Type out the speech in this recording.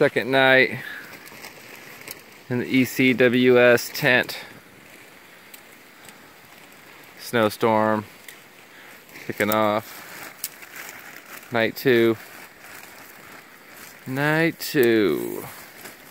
Second night in the ECWS tent. Snowstorm kicking off. Night two.